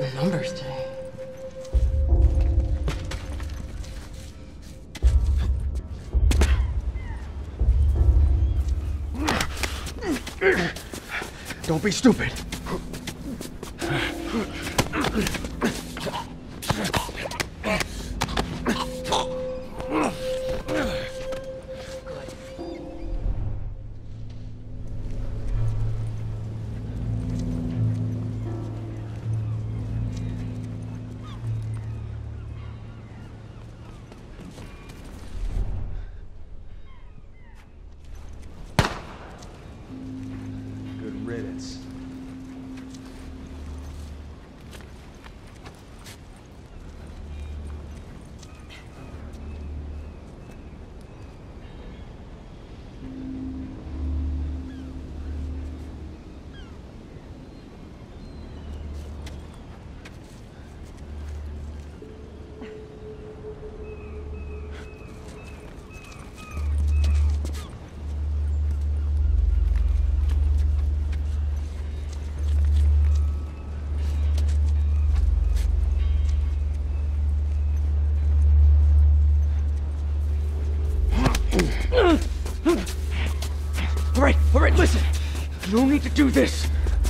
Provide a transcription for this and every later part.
numbers today. Don't be stupid. Good riddance. All right, listen. No need to do this.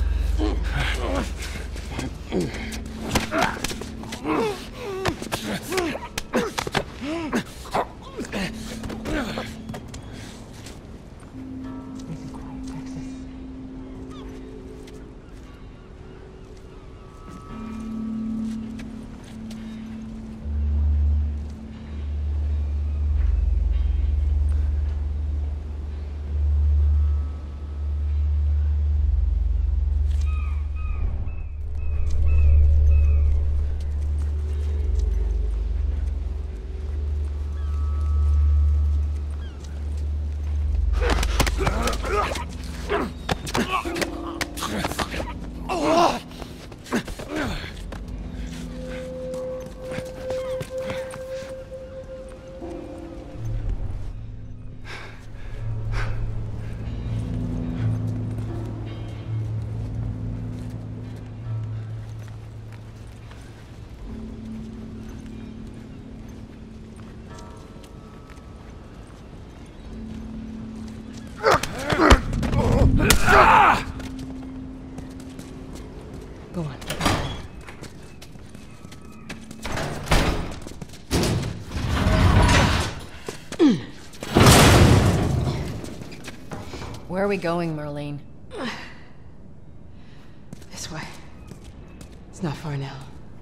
Go on. Where are we going, Marlene? This way. It's not far now.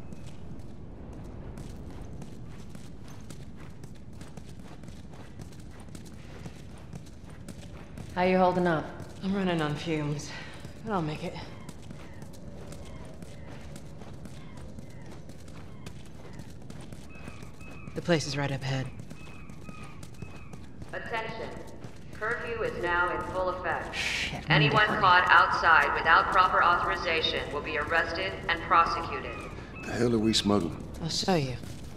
How you holding up? I'm running on fumes, but I'll make it. The place is right up ahead. Attention. Curfew is now in full effect. Shit, Anyone caught outside without proper authorization will be arrested and prosecuted. The hell are we smuggling? I'll show you.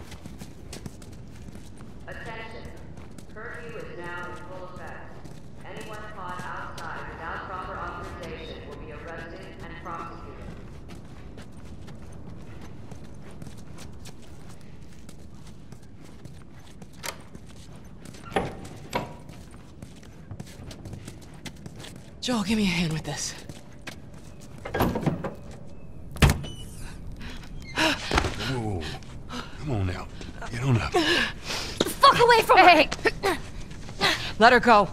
Attention. Curfew is now in full effect. Anyone caught outside without proper authorization will be arrested and prosecuted. Joel, give me a hand with this. Whoa. Come on now. Get on up. Fuck away from her! Hey! Let her go.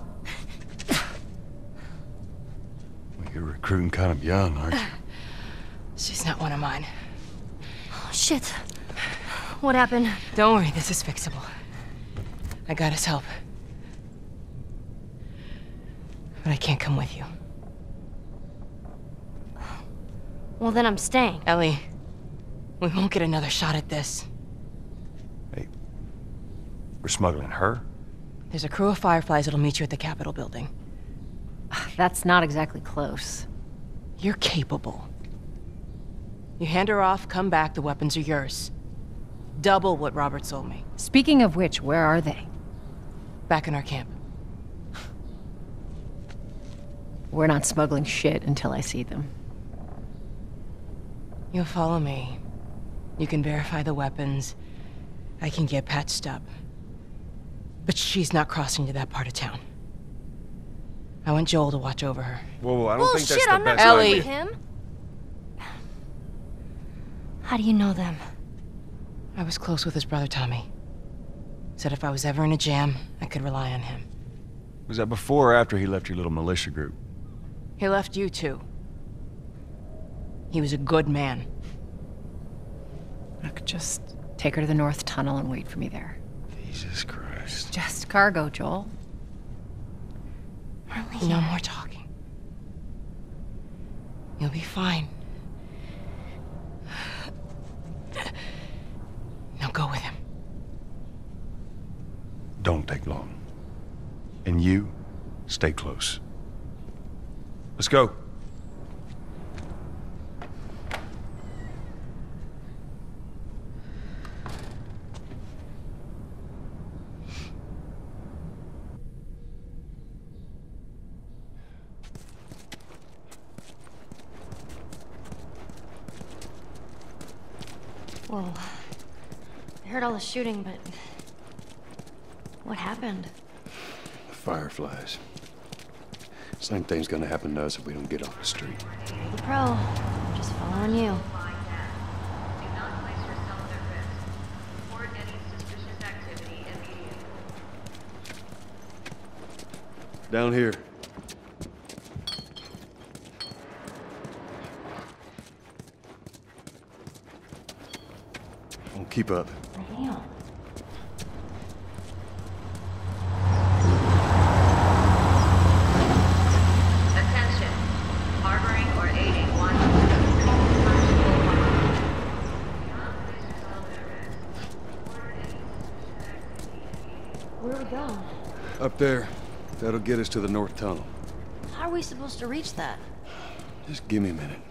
Well, you're recruiting kind of young, aren't you? She's not one of mine. Oh, shit. What happened? Don't worry, this is fixable. I got his help. But I can't come with you. Well, then I'm staying. Ellie, we won't get another shot at this. Hey, we're smuggling her? There's a crew of Fireflies that'll meet you at the Capitol building. That's not exactly close. You're capable. You hand her off, come back, the weapons are yours. Double what Robert sold me. Speaking of which, where are they? Back in our camp. We're not smuggling shit until I see them. You'll follow me, You can verify the weapons. I can get patched up. But she's not crossing to that part of town. I want Joel to watch over her. Whoa, I don't think that's Bullshit, the I'm not best Ellie. idea. with him. How do you know them? I was close with his brother Tommy. Said if I was ever in a jam, I could rely on him. Was that before or after he left your little militia group? He left you too. He was a good man. Look, just take her to the North Tunnel and wait for me there. Jesus Christ. Just cargo, Joel. No more talking. You'll be fine. Now go with him. Don't take long. And you, stay close. Let's go. Whoa. I heard all the shooting, but... what happened? The Fireflies. Same thing's gonna happen to us if we don't get off the street. The pro. Just following you. Do not place yourself at risk. Report any suspicious activity immediately. Down here. Don't keep up. Damn. Attention. Harboring or aiding one. Where are we going? Up there. That'll get us to the North Tunnel. How are we supposed to reach that? Just give me a minute.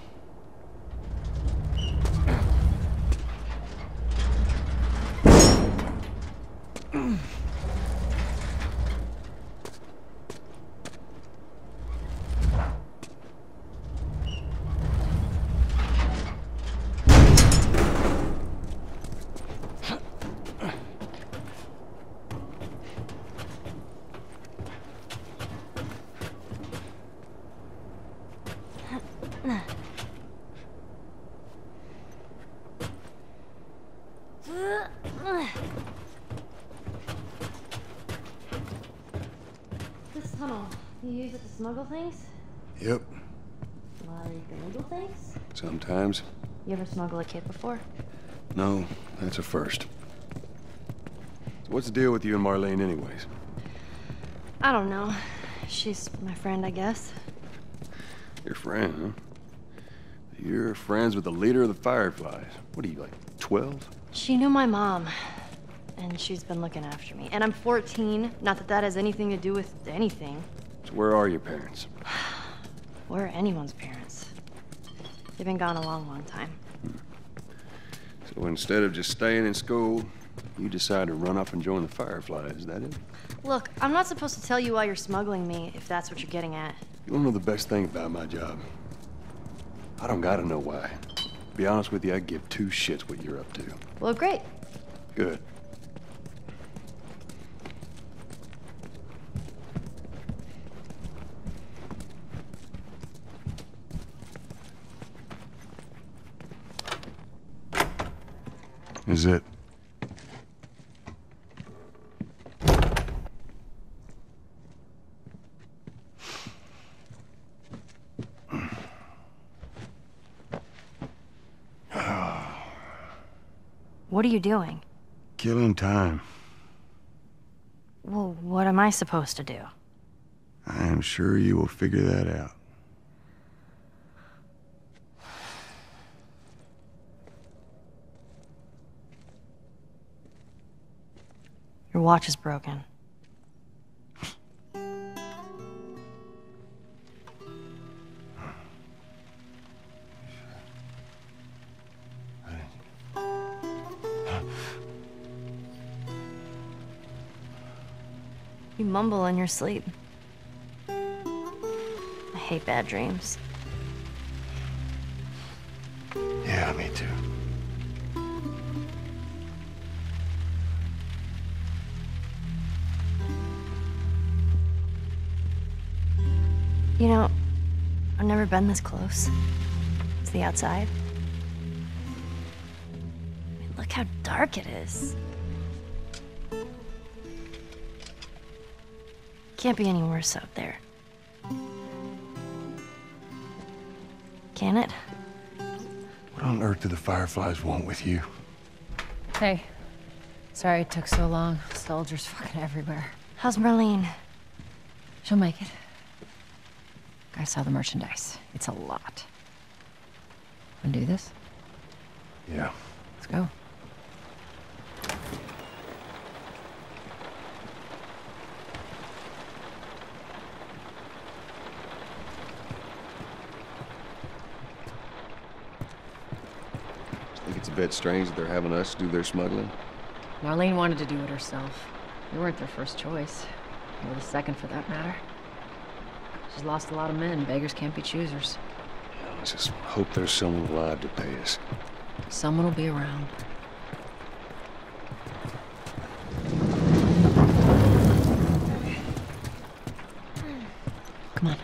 This tunnel, you use it to smuggle things? Yep. Like illegal things? Sometimes. You ever smuggle a kid before? No, that's a first. So what's the deal with you and Marlene anyways? I don't know. She's my friend, I guess. Your friend, huh? You're friends with the leader of the Fireflies. What are you, like, 12? She knew my mom, and she's been looking after me. And I'm 14. Not that that has anything to do with anything. So where are your parents? Where are anyone's parents? They've been gone a long, long time. So instead of just staying in school, you decide to run up and join the Fireflies, is that it? Look, I'm not supposed to tell you why you're smuggling me, if that's what you're getting at. You wanna know the best thing about my job? I don't gotta know why. To be honest with you, I give two shits what you're up to. Well, great. Good. Is it? What are you doing? Killing time. Well, what am I supposed to do? I am sure you will figure that out. Your watch is broken. You mumble in your sleep. I hate bad dreams. Yeah, me too. You know, I've never been this close to the outside. I mean, look how dark it is. Can't be any worse out there. Can it? What on earth do the Fireflies want with you? Hey. Sorry it took so long. Soldiers fucking everywhere. How's Marlene? She'll make it. Gotta sell the merchandise. It's a lot. Wanna do this? Yeah. Let's go. Think it's a bit strange that they're having us do their smuggling? Marlene wanted to do it herself. We weren't their first choice. Or the second, for that matter. She's lost a lot of men. Beggars can't be choosers. I just hope there's someone alive to pay us. Someone will be around. Come on.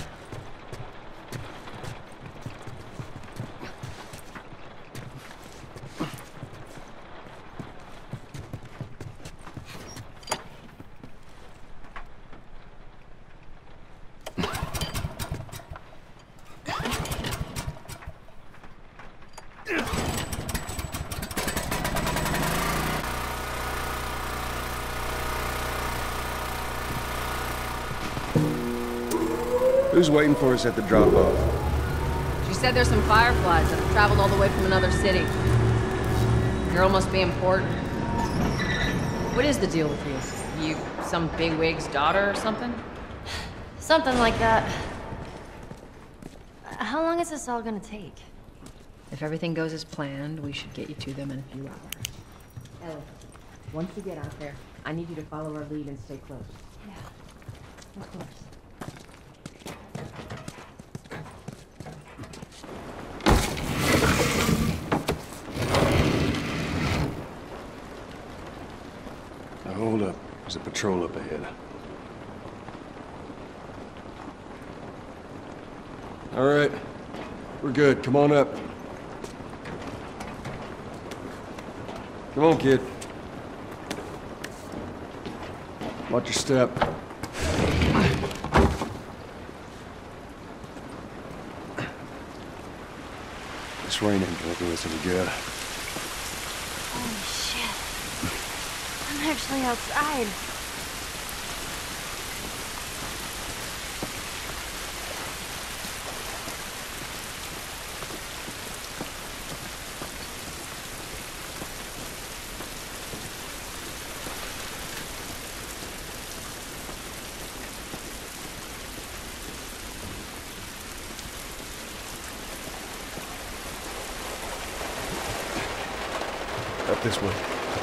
Who's waiting for us at the drop-off? She said there's some fireflies that have traveled all the way from another city. Girl must be important. What is the deal with you? You some bigwig's daughter or something? Something like that. How long is this all gonna take? If everything goes as planned, we should get you to them in a few hours. Ellie, once you get out there, I need you to follow our lead and stay close. Yeah, of course. Now hold up. There's a patrol up ahead. All right. We're good. Come on up. Come on, kid. Watch your step. This rain ain't gonna do us any good. Holy shit. I'm actually outside. Up this way.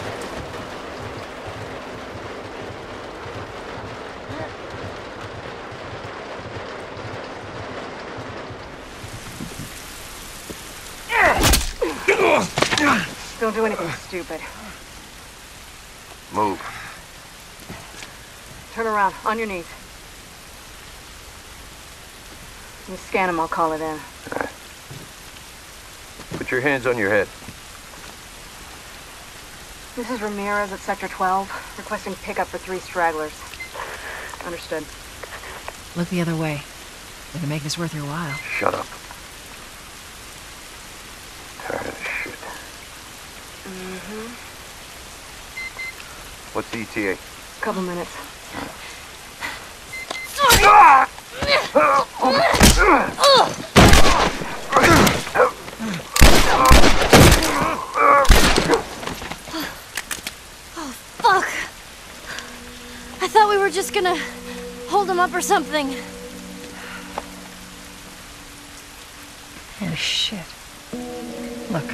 Don't do anything stupid. Move. Turn around, on your knees. You scan him, I'll call it in. Put your hands on your head. This is Ramirez at Sector 12, requesting pickup for 3 stragglers. Understood. Look the other way. We can make this worth your while. Shut up. Tired of shit. Mm-hmm. What's the ETA? Couple minutes. Fuck! I thought we were just gonna hold him up or something. Oh, shit. Look.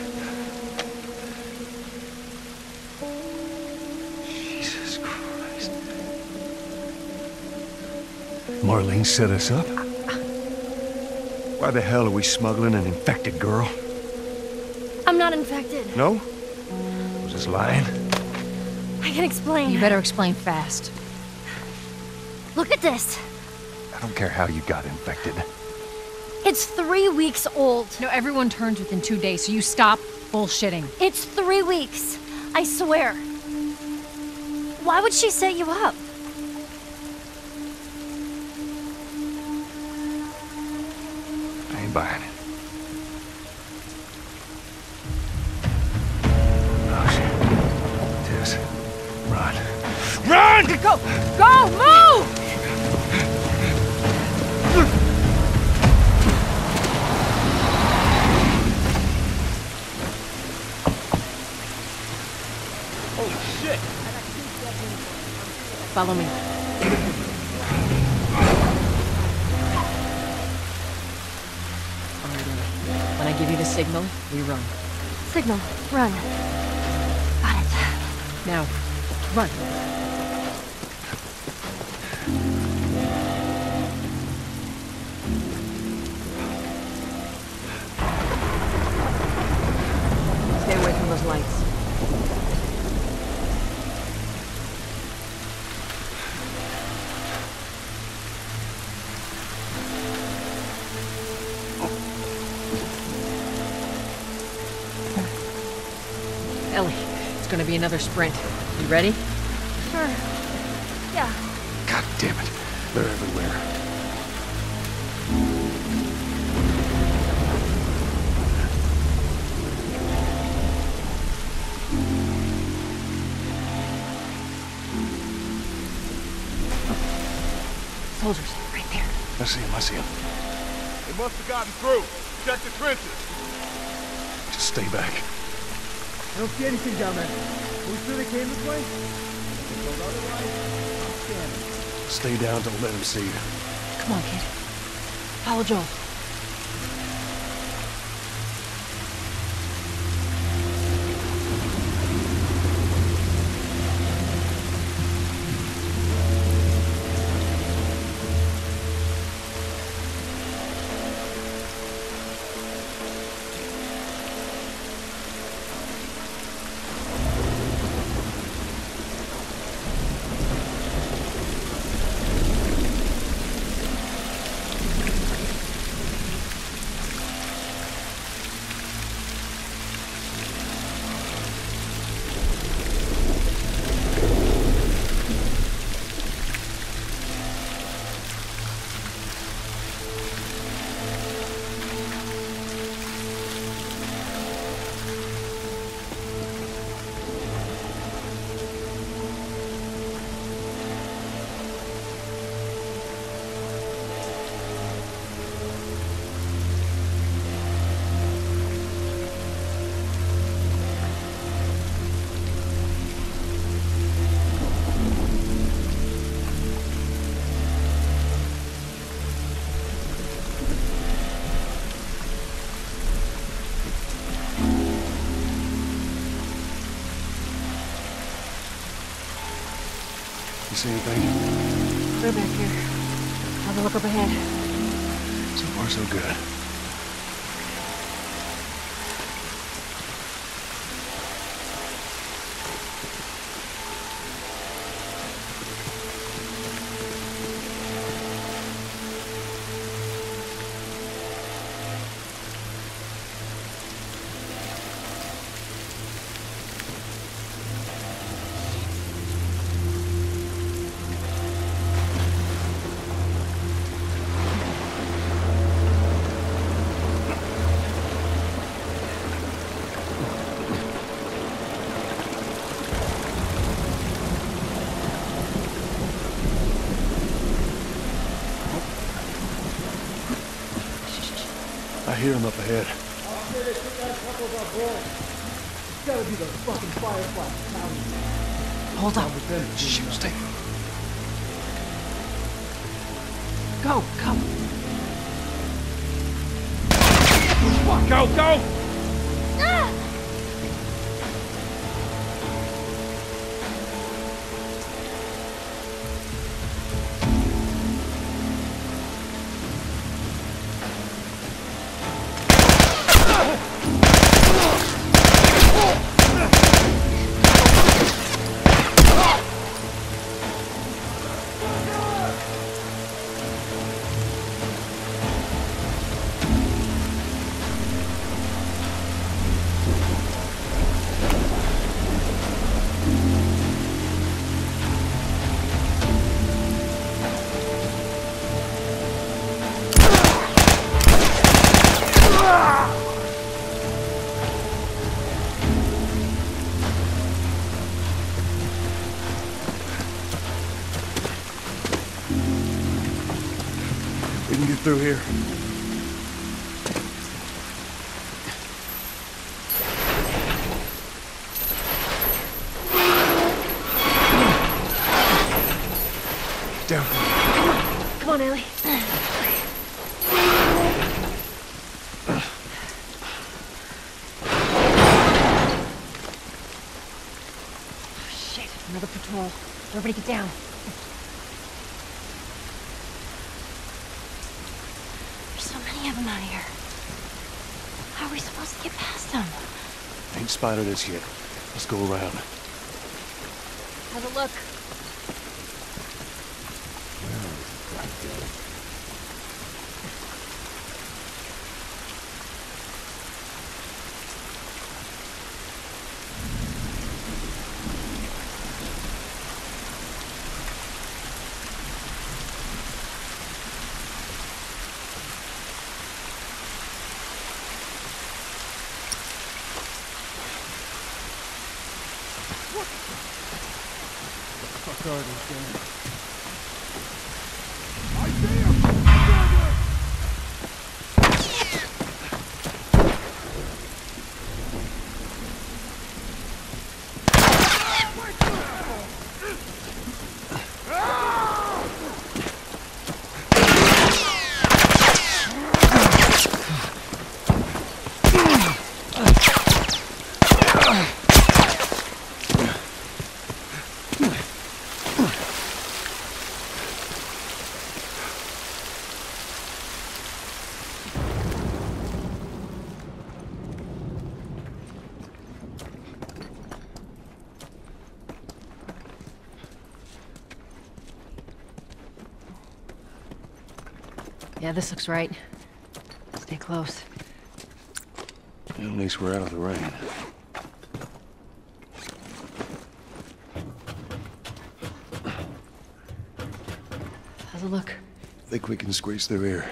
Jesus Christ. Marlene set us up? Why the hell are we smuggling an infected girl? I'm not infected. No? I was just lying. I can explain. You better explain fast. Look at this. I don't care how you got infected. It's 3 weeks old. No, everyone turns within 2 days, so you stop bullshitting. It's 3 weeks. I swear. Why would she set you up? I ain't buying it. Oh, shit. Tess, run. Run! Go! Go! Move! Holy shit! Follow me. When I give you the signal, we run. Signal. Run. Got it. Now, run. Stay away from those lights. Ellie, it's gonna be another sprint. You ready? Sure. Yeah. God damn it. They're everywhere. Soldiers, right there. I see him, I see him. They must have gotten through. Check the trenches. Just stay back. I don't see anything down there. Are we sure they came this way? Because otherwise, I'm scanning. Stay down, don't let him see you. Come on, kid. Follow Joel. You see anything? We're back here. Have a look up ahead. So far, so good. I hear him up ahead. I'm sure they took out a couple of our boys. It's gotta be those fucking fireflies. Hold up. Shoot, stay. Go, come. Go, go! We can get through here. Down. Come on, Ellie. Shit, another patrol. Everybody get down. There's so many of them out here. How are we supposed to get past them? Ain't spotted us yet. Let's go around. Have a look. Yeah, this looks right. Stay close. At least we're out of the rain. How's it look? Think we can squeeze through here.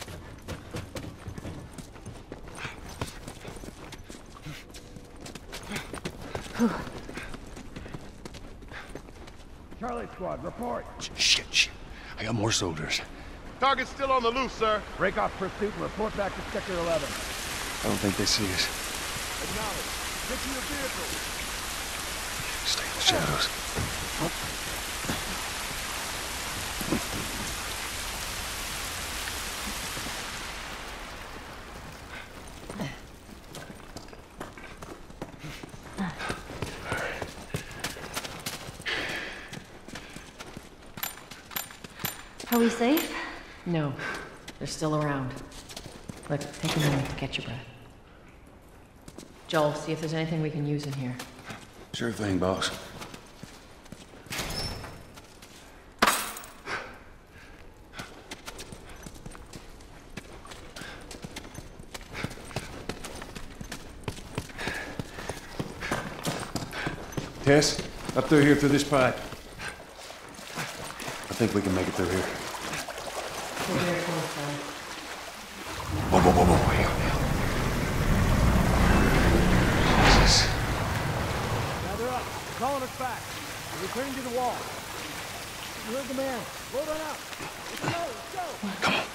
Charlie Squad, report. Shit. I got more soldiers. Target's still on the loose, sir. Break off pursuit and report back to Sector 11. I don't think they see us. Acknowledge. Get to your vehicle. Stay in the shadows. Are we safe? No. They're still around. Look, take a minute to catch your breath. Joel, see if there's anything we can use in here. Sure thing, boss. Tess, up through here through this pipe. I think we can make it through here. Whoa. Hang on. Jesus. Gather up. Calling us back. We're returning to the wall. You heard the man. Load on up. Let's go. Come on.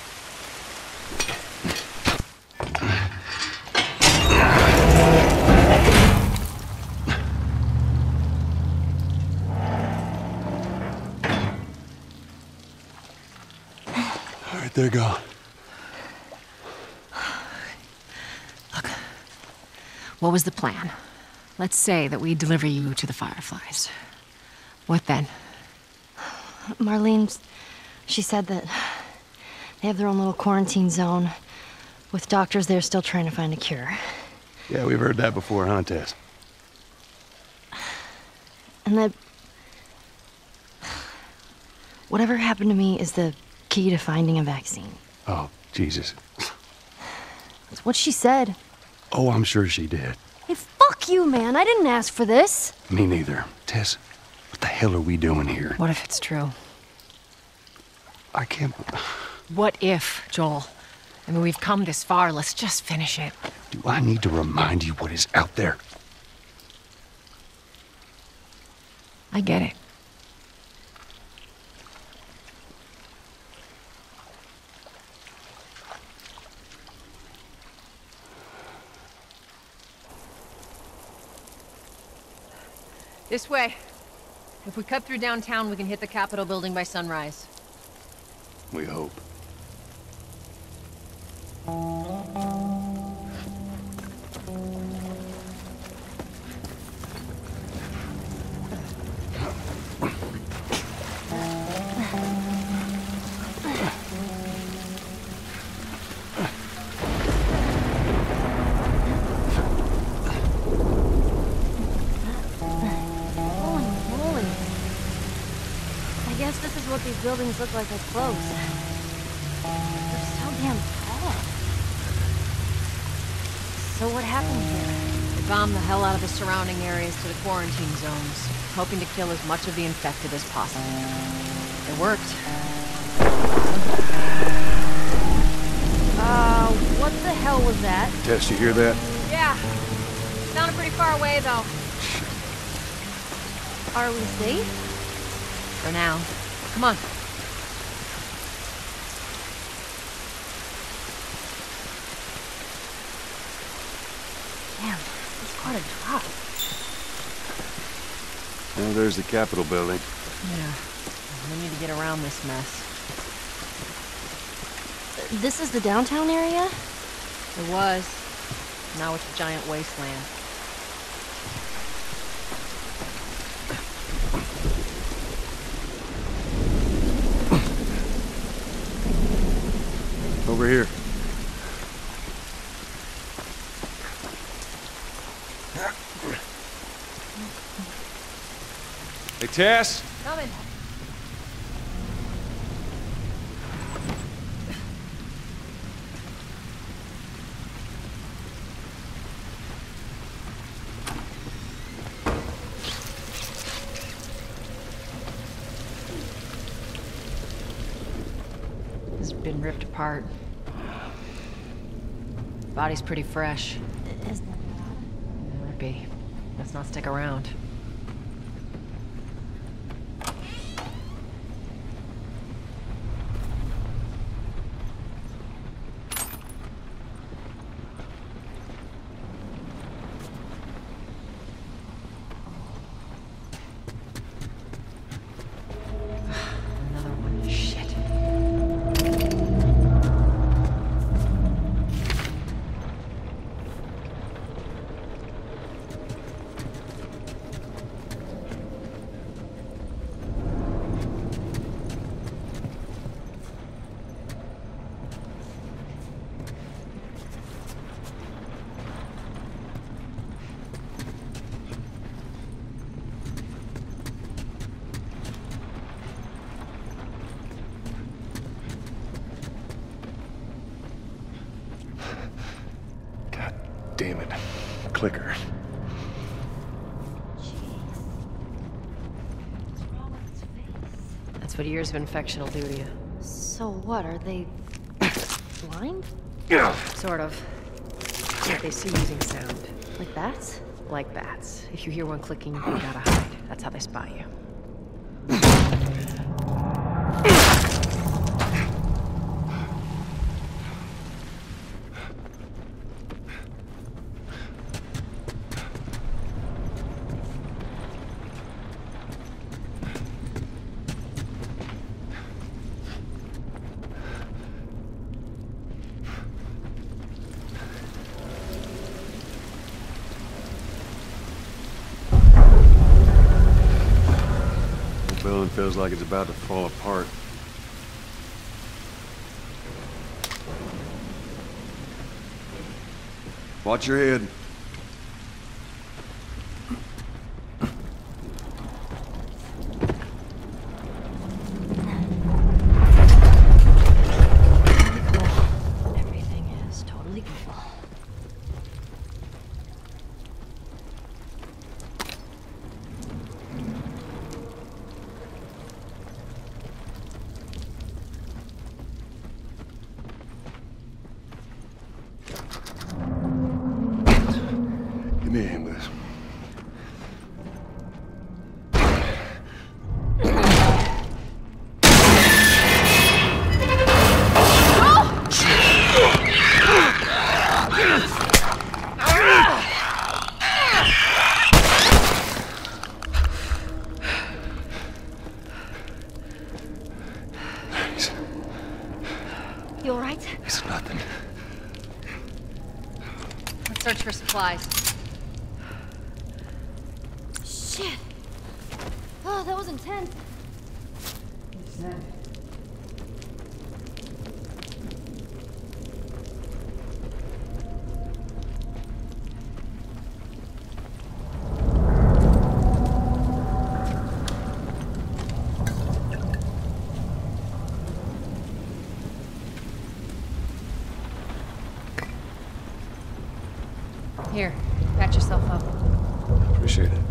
All right, they're gone. Look, what was the plan? Let's say that we deliver you to the Fireflies. What then? Marlene, she said that they have their own little quarantine zone with doctors there still trying to find a cure. Yeah, we've heard that before, huh, Tess? And that whatever happened to me is the key to finding a vaccine. Oh, Jesus. That's what she said. Oh, I'm sure she did. Hey, fuck you, man. I didn't ask for this. Me neither. Tess, what the hell are we doing here? What if it's true? I can't... What if, Joel? I mean, we've come this far. Let's just finish it. Do I need to remind you what is out there? I get it. This way. If we cut through downtown, we can hit the Capitol building by sunrise. We hope. These buildings look like they're close. They're so damn tall. So what happened here? They bombed the hell out of the surrounding areas to the quarantine zones, hoping to kill as much of the infected as possible. It worked. What the hell was that? Tess, you hear that? Yeah. Sounded pretty far away, though. Are we safe? For now. Come on. Damn, it's quite a drop. Well, there's the Capitol building. Yeah. We need to get around this mess. This is the downtown area? It was. Now it's a giant wasteland. Over here. Hey, Tess! Coming. It's been ripped apart. Body's pretty fresh. Isn't it? Might be. Let's not stick around. Another one. Shit. God damn it. Clicker. That's what years of infection will do to you. So what, are they blind? Sort of. They see using sound. Like bats? Like bats. If you hear one clicking, you gotta hide. That's how they spot you. The building feels like it's about to fall apart. Watch your head. Everything is totally cool. all right? It's nothing. Let's search for supplies. Shit. Oh, that was intense. Here, patch yourself up. Appreciate it.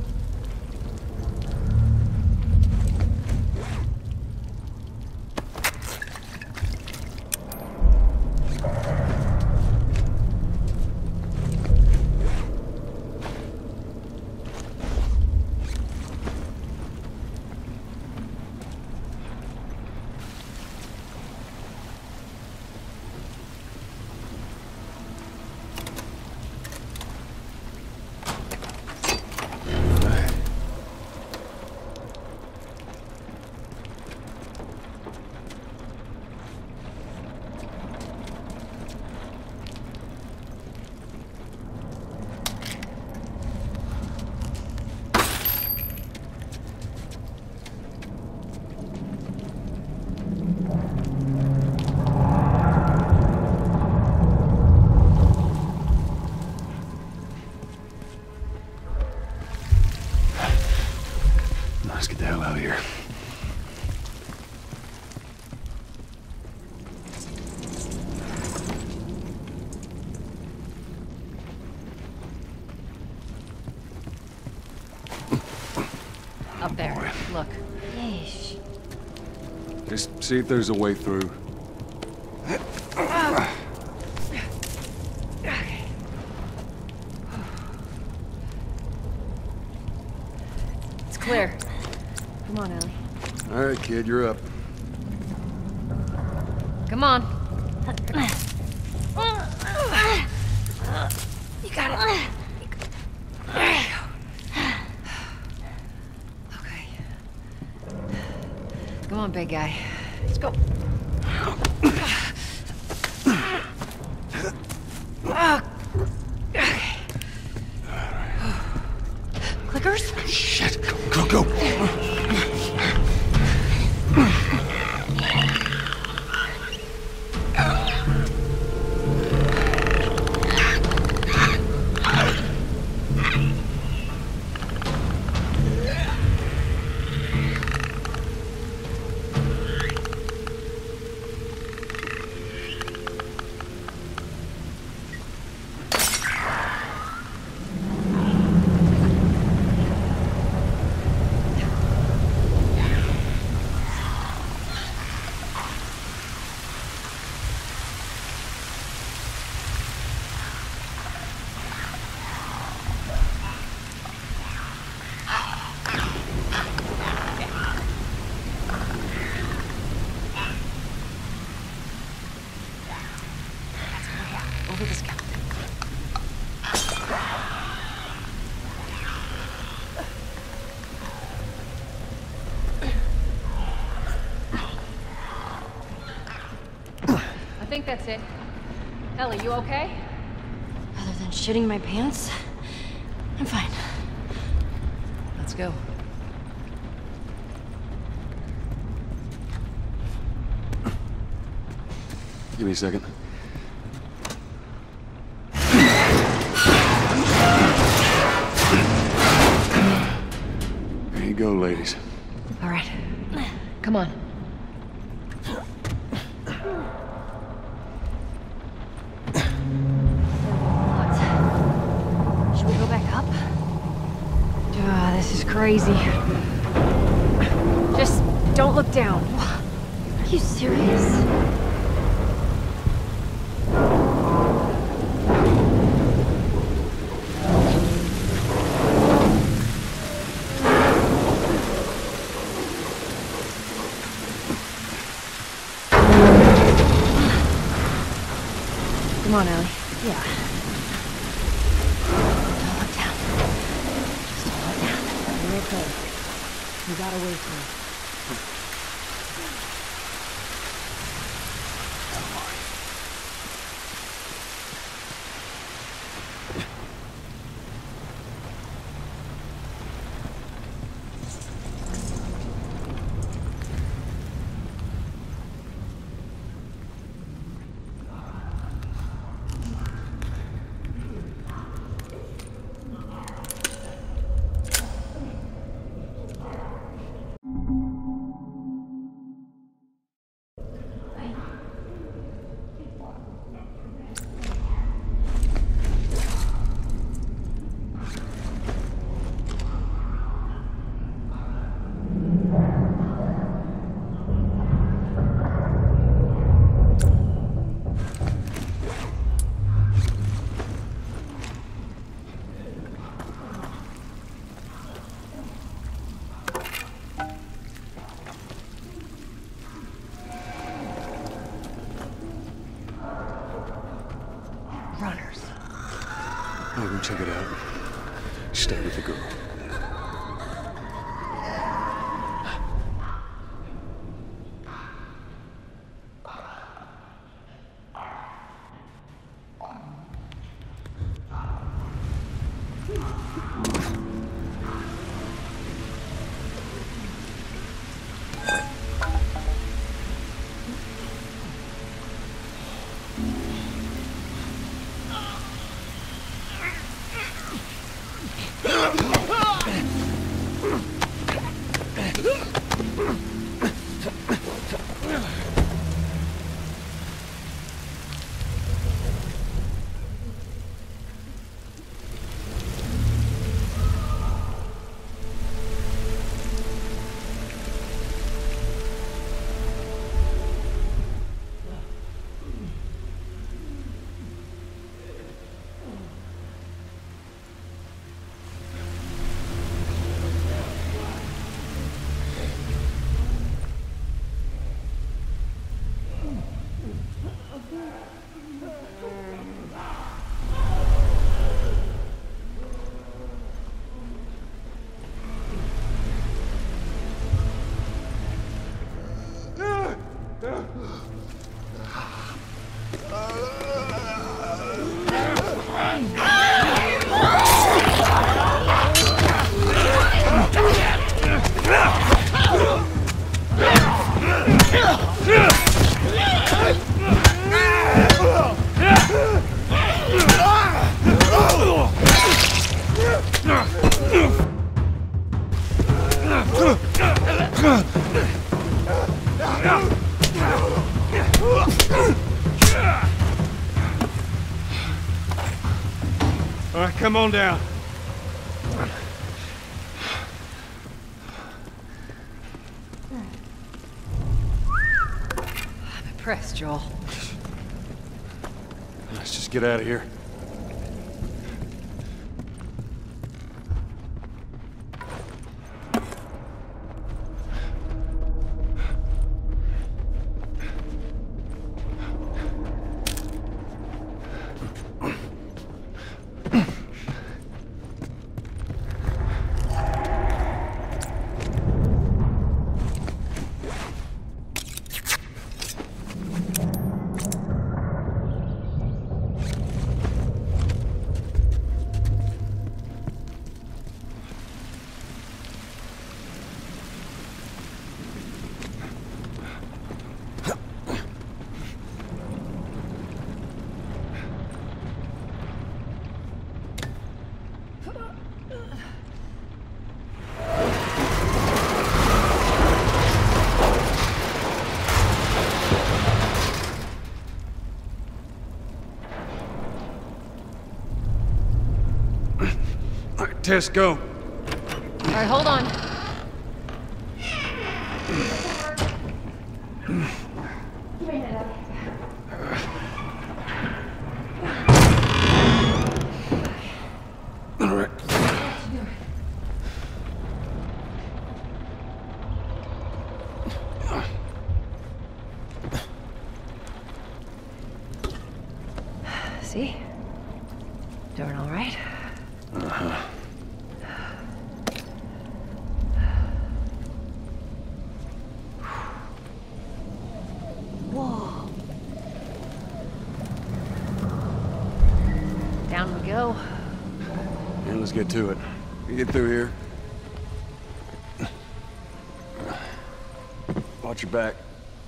Let's get the hell out of here. Up there. Boy. Look. Yeesh. Just see if there's a way through. It's clear. Come on, Ellie. All right, kid, you're up. Come on. You got it. Okay. Come on, big guy. Let's go. Clickers? Shit, go. Over this counter. I think that's it. Ellie, you okay? Other than shitting my pants, I'm fine. Let's go. Give me a second. There you go, ladies. All right. Come on. Should we go back up? This is crazy. Just don't look down. Are you serious? Come on, Ellie. Yeah. Don't look down. Just don't look down. You're okay. You got away from me. runners. I'll go check it out. Stay with the girl. All right, come on down. I'm impressed, Joel. Let's just get out of here. Tess, go. All right, hold on. All right. See? Doing all right? Uh-huh. Whoa. Down we go. Yeah, let's get to it. You get through here. Watch your back.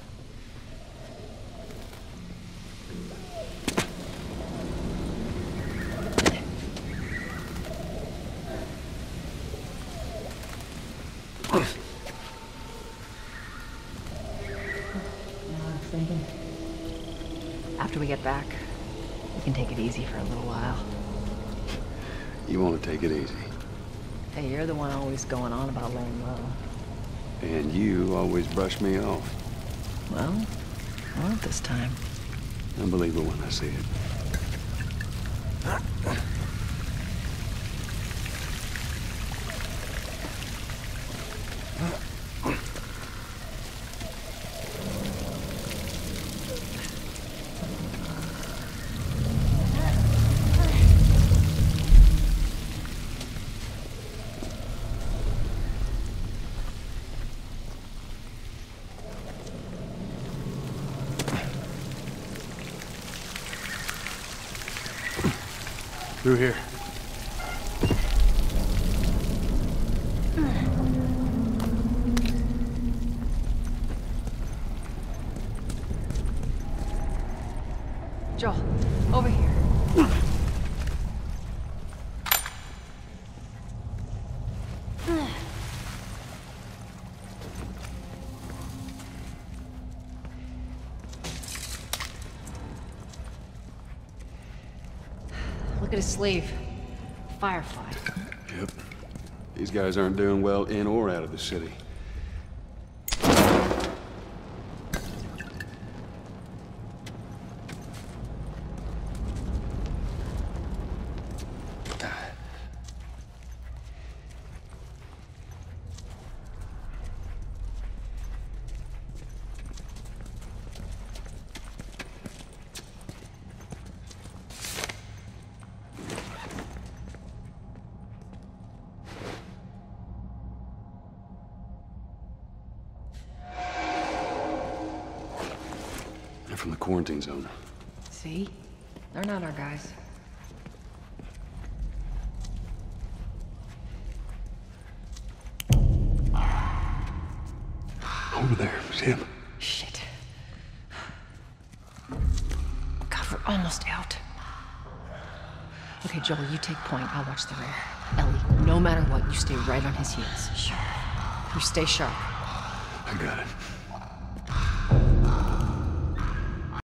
After we get back, we can take it easy for a little while. You want to take it easy. Hey, you're the one always going on about laying low. And you always brush me off. Well, I won't this time. I believe it when I see it. Through here. Joel, over here. Look at his sleeve. Firefly. Yep. These guys aren't doing well in or out of the city. They're from the quarantine zone. See? They're not our guys. Over there. See him? Shit. God, we're almost out. Okay, Joel, you take point. I'll watch the rear. Ellie, no matter what, you stay right on his heels. Sure. You stay sharp. I got it.